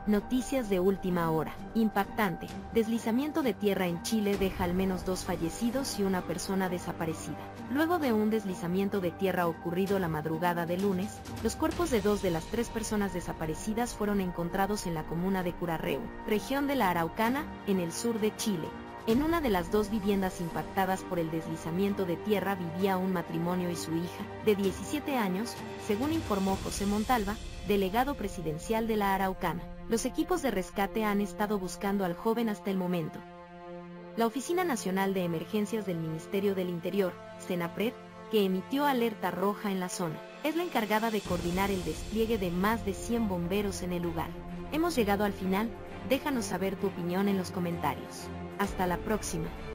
Noticias de última hora. Impactante. Deslizamiento de tierra en Chile deja al menos 2 fallecidos y una persona desaparecida. Luego de un deslizamiento de tierra ocurrido la madrugada de lunes, los cuerpos de 2 de las 3 personas desaparecidas fueron encontrados en la comuna de Curarreu, región de la Araucana, en el sur de Chile. En una de las 2 viviendas impactadas por el deslizamiento de tierra vivía un matrimonio y su hija, de 17 años, según informó José Montalva, delegado presidencial de la Araucana. Los equipos de rescate han estado buscando al joven hasta el momento. La Oficina Nacional de Emergencias del Ministerio del Interior, Senapred, que emitió alerta roja en la zona, es la encargada de coordinar el despliegue de más de 100 bomberos en el lugar. Hemos llegado al final, déjanos saber tu opinión en los comentarios. Hasta la próxima.